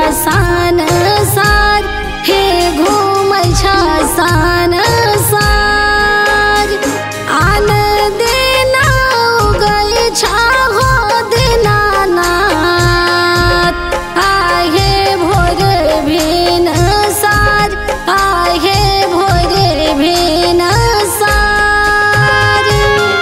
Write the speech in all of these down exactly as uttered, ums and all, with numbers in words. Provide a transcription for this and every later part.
सान सार हे घूमै छ सान सार आन दिना उगै छ हो दीनानाथ आहे भोर भिन सार आहे भोर भिन सार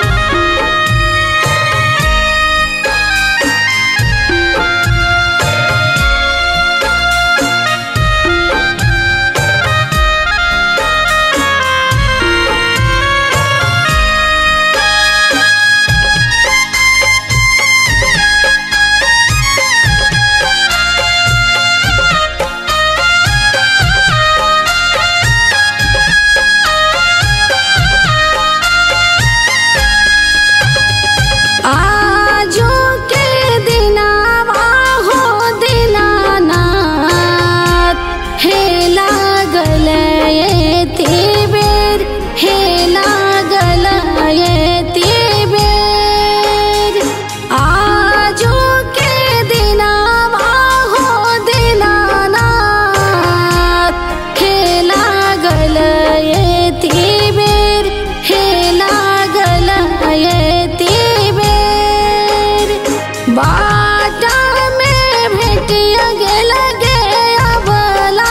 बाटा में भेटिया गेल गे अबला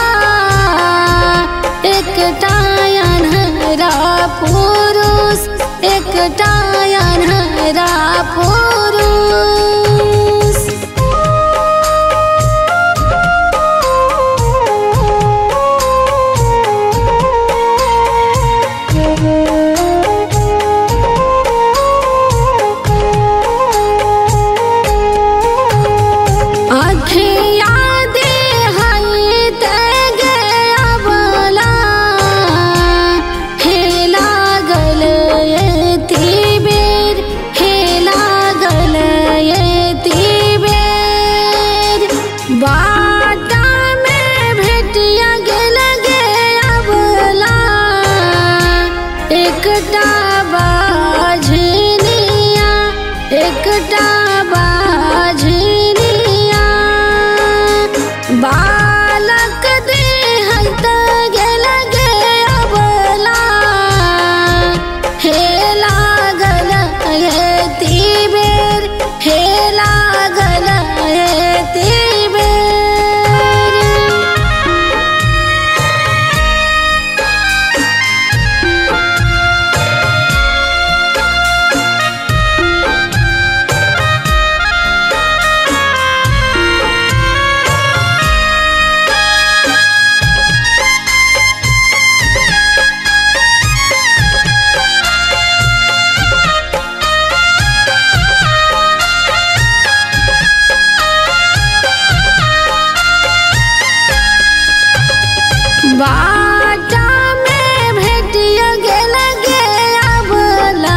एकटा अन्हरा पुरुष एकटा अन्हरा पुरुष बाटा में भेटिया गेल गे अबला एकटा बाझनिया एकटा बाझनिया बालक देहत गेल गे अबला हे लागल हेती बेर हे लागल हेती बाटा में भेटिया गेल गे अबला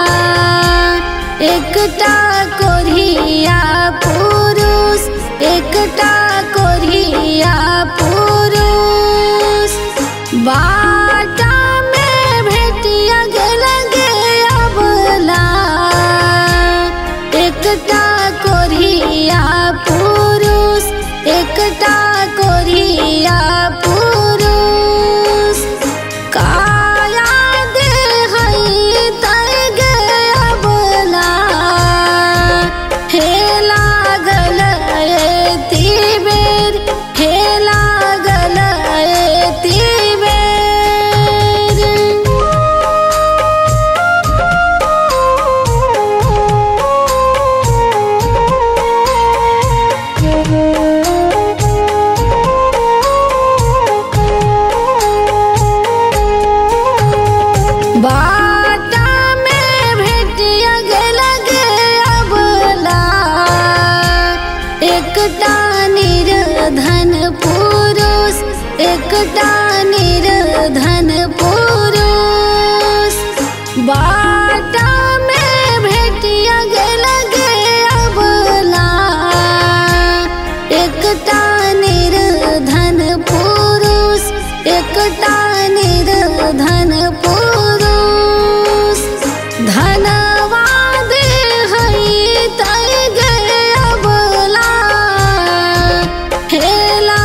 एकटा कोरिया पुरुष एकटा कोरिया पुरुष बाटा में भेटिया गेल गे अबला एकटा कोरिया पुरुष एकटा कोरिया पुरुष काया दे हई तय गे अबला हे लागल हेती बेर हे लागल हेती बेर बाटा में भेटिया गेल गे अबला एकटा निर्धन पुरुष एकटा निर्धन पुरुष बाटा में भेटिया गेल गे अबला एकटा निर्धन पुरुष एकटा निर्धन पुरुष धनवाद हई तय गे अबला हेला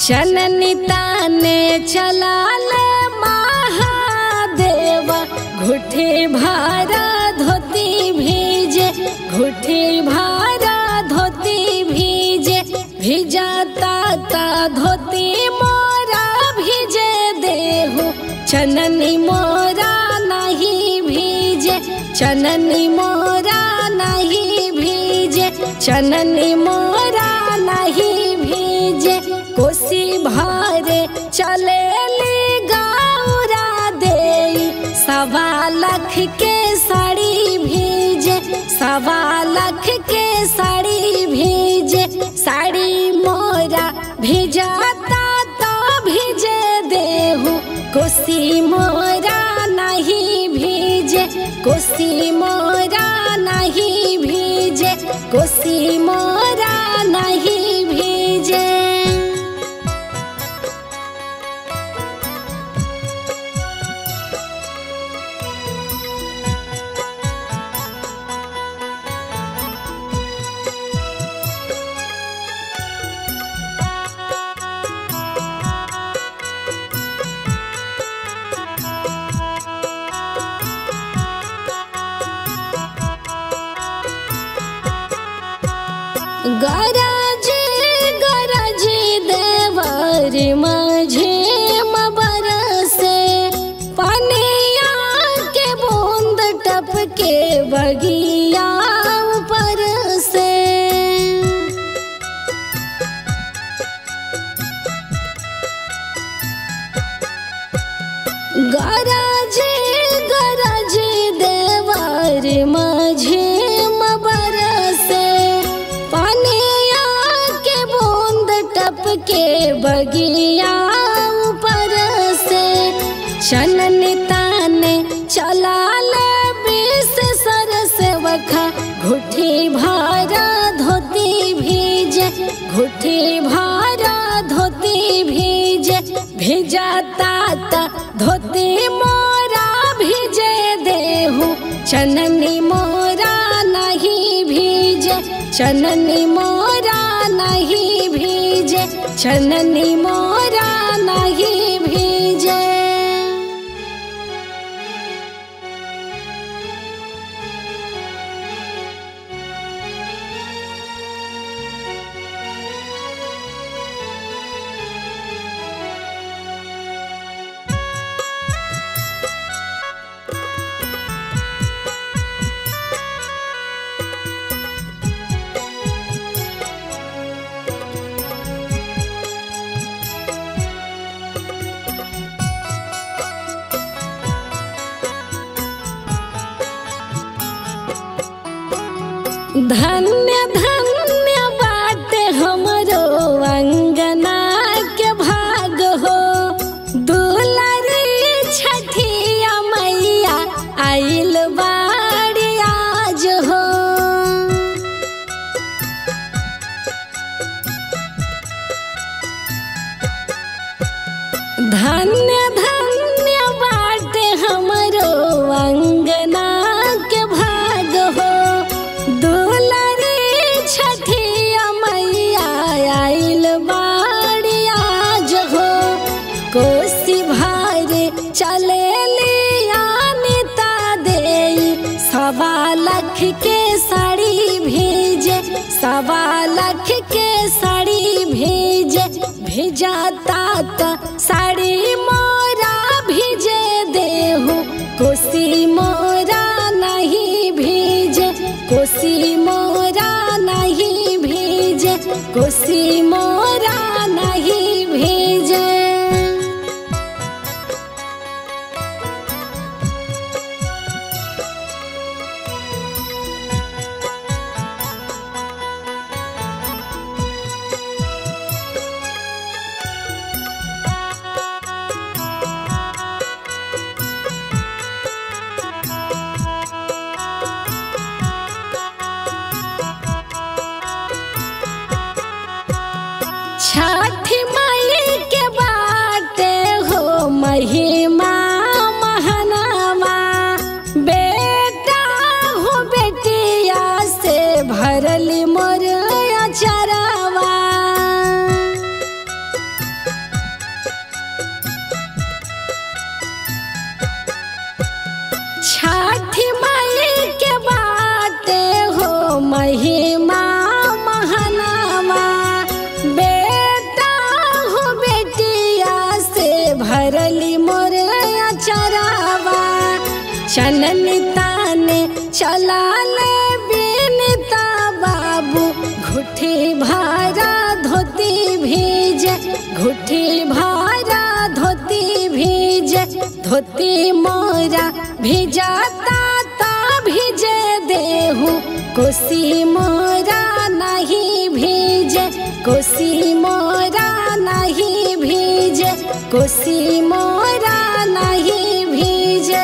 चननी ताने चला ले महादेव, घुटे भारा धोती भीजे, घुटे भारा धोती भीजे, भिजाता ता धोती मोरा भीजे देहु, चननी मोरा नहीं भीजे, चननी मोरा नहीं भीजे, चननी मोरा नहीं भीजे। कोसी भारे चले ली गौरा देई, सवा लाख के साड़ी भीजे, सवा लाख के साड़ी भीजे, साड़ी मोरा भिजाता तो भीजे देहु, कोसी मोरा नहीं भीजे, कोसी मोरा नहीं भीजे, कोसी मोरा नहीं भीजे। गरजे गरजे देवर माझे बरसे, पनिया के बूंद टपके बगिया ऊपर से। गरजे गरजे देवर माझे बरसे, पनिया के बूंद टपके बगिया ऊपर से। चननी ताने चला ले बीस सरस वखा, घुटी भारा धोती भीजे, घुटी भारा धोती भीजे, भिजाता ता धोती मोरा भीजे देहु, चननी मोरा नहीं भीजे, चननी मोरा नहीं भीजे, चननी मोरा नहीं भीजे। धन्य धन्य बाटे हमरो अंगना के भाग हो, दुलारी छठिया मैया आइल बाड़ी आज हो। धन्य धन्य बाटे हमरो अंगना के भाग हो, छठिया मैया आइल बाड़ी आज हो। कोसी भारे चले लिया निता देई, सवा लाख के साड़ी भेजे, सवा लाख के साड़ी भेजे, भेजाता ता साड़ी मोरा भेजे देहु, कोसी मोरा नहीं भेजे, कोसी मोरा नहीं भेजे, कोसी मोरा नहीं भेजे। महिमा महानामा। बेटा हो बेटिया से भरली मोर अचरावा। चलनी ताने चला ले बिनता बाबू घुटी भारा धोती भीजे। घुटी भारा धोती भीजे। धोती मोरा भिजाता ता भिजे देहू। कोसी मोरा नहीं भीजे। कोसी मोरा नहीं भीजे। कोसी मोरा नहीं भीजे।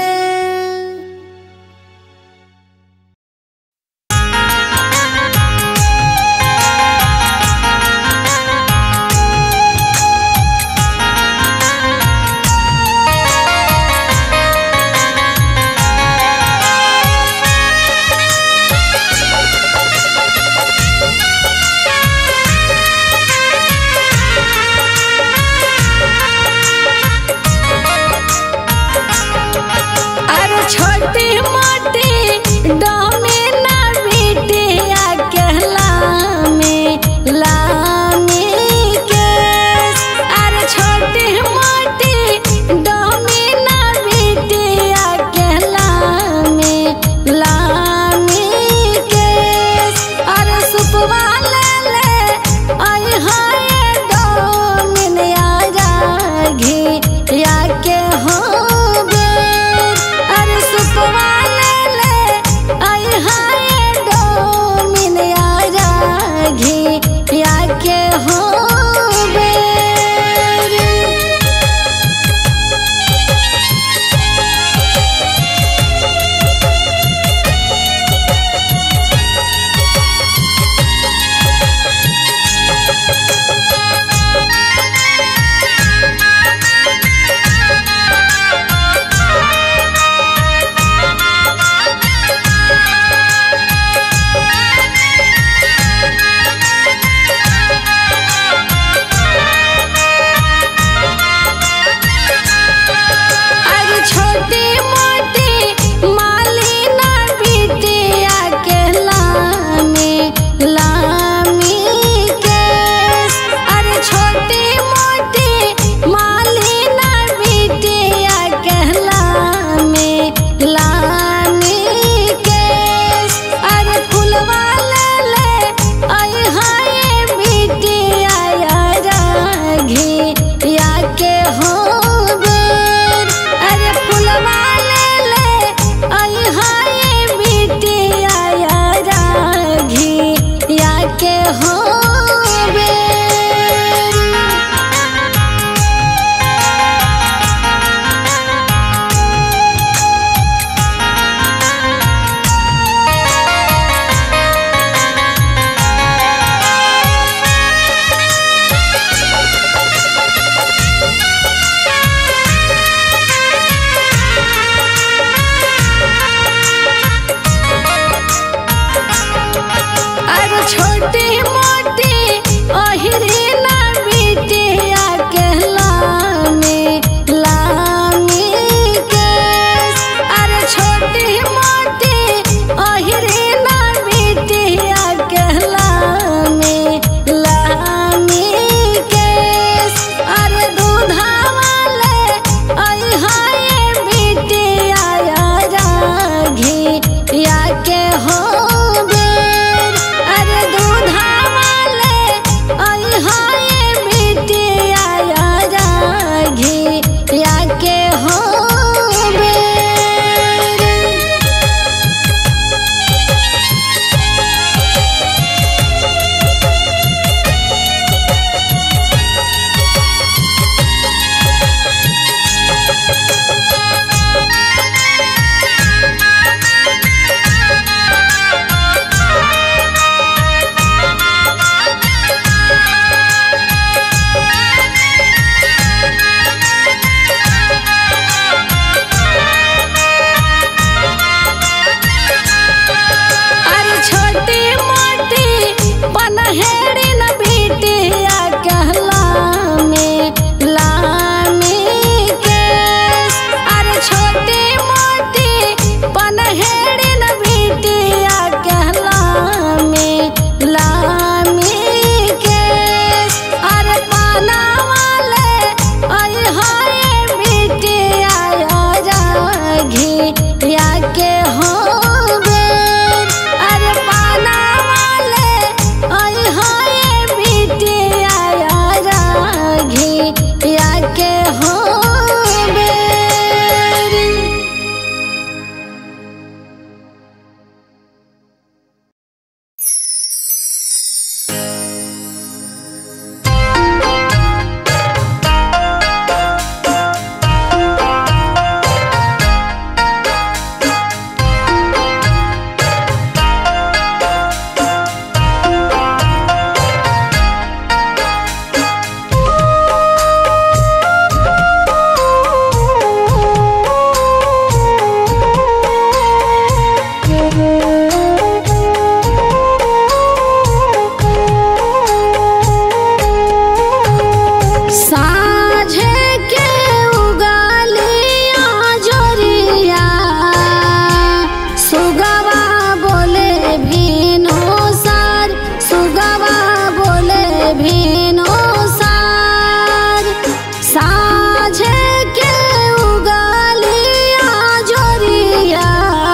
साझे के उगलिया जोरिया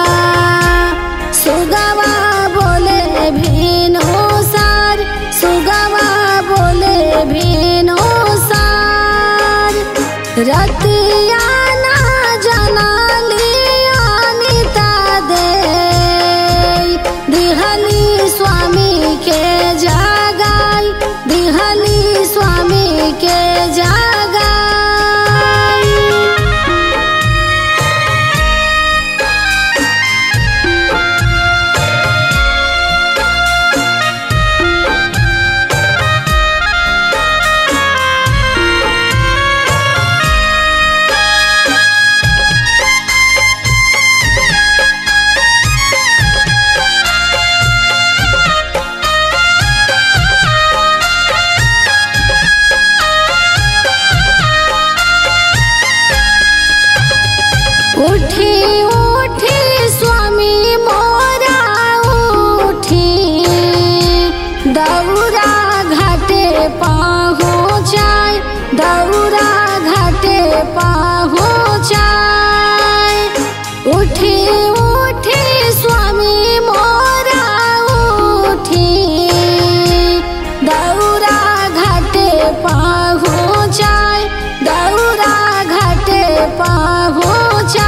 सुगवा बोले भिनो सार सुगवा बोले भिनो सार रतिया ना जना लिया नीता दे दिहली स्वामी के जागाई दिहली स्वामी के जागाई। उठी उठी स्वामी मोरा उठी दौरा घाटे पहुँचाए दौरा घाटे पहुँचाए उठी उठी स्वामी मोरा उठी दौरा घाटे पहुँचाए दौरा घाटे पहुँचाए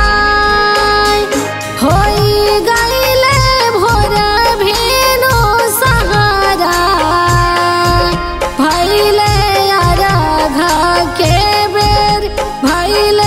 होई गईले भोर भेनो सहारा भइले अरघा के बेर भइले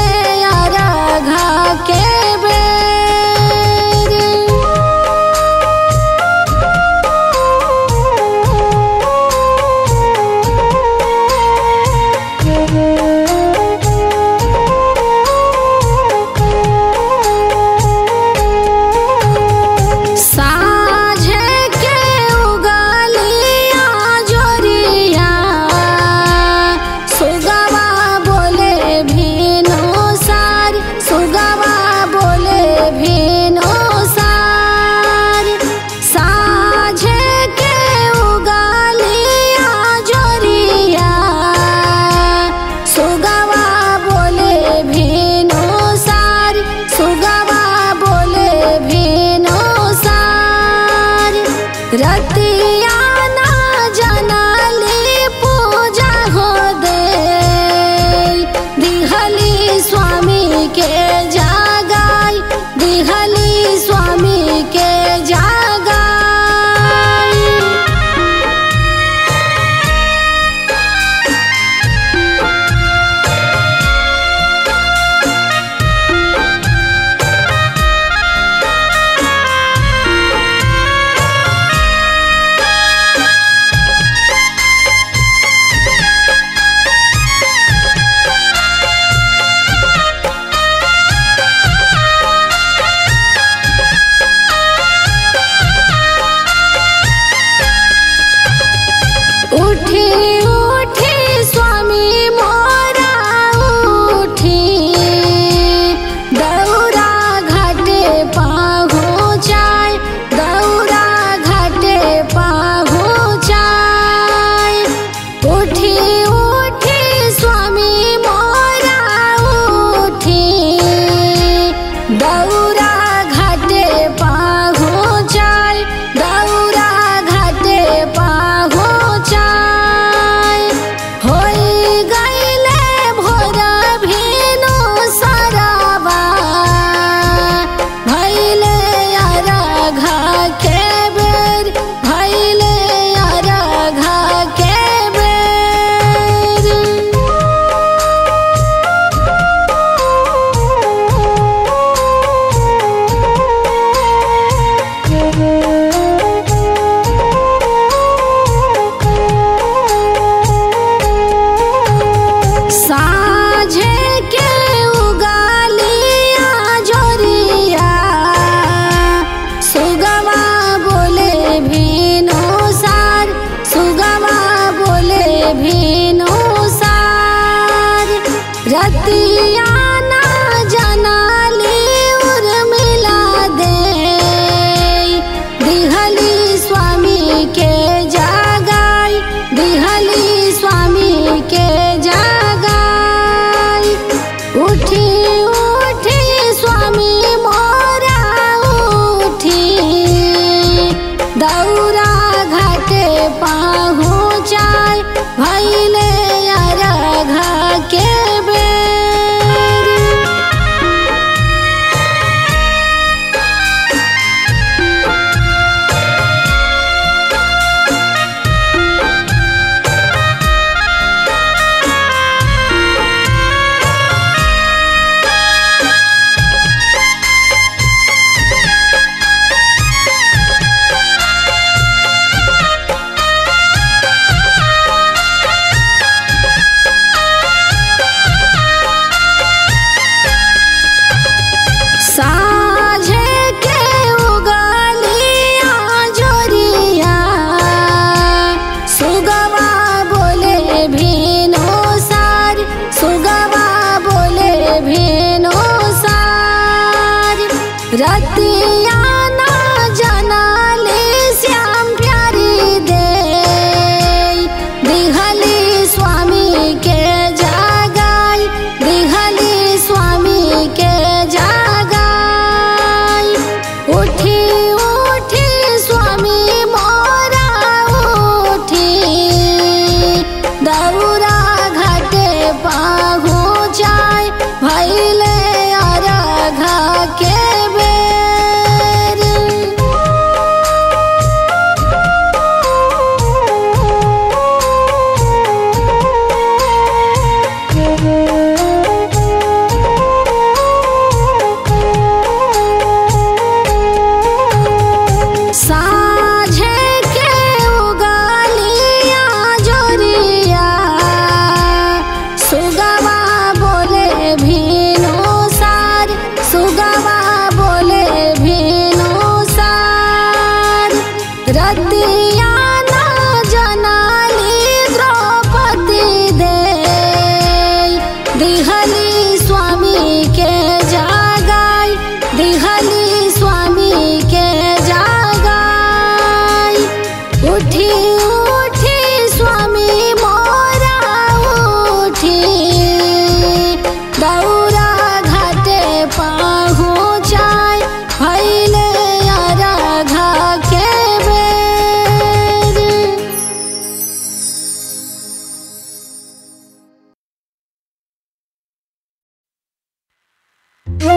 रतिया ना जनाले श्याम प्यारी दे दिहली स्वामी के जागाई दिहली स्वामी के जागाई उठी उठी स्वामी मोरा उठी दौरा घाटे पहुँचाय भैले अरघा के बेर। साझे के उगलिया जोरिया सुगवा बोले भीनु सार सुगवा बोले भीनु सार रतिया ना जनाली द्रौपदी दे दिहली स्वामी के जागाई दिहली स्वामी के जागाई उठी उठी स्वामी मोरा उठी दौरा घाटे पहुँचाय भैले अरघा के बेर। Yeah.